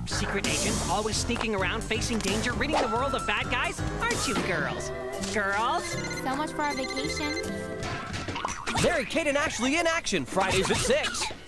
Secret agents, always sneaking around, facing danger, ridding the world of bad guys? Aren't you girls? Girls? So much for our vacation. Mary, Kate, and Ashley in action, Fridays at 6.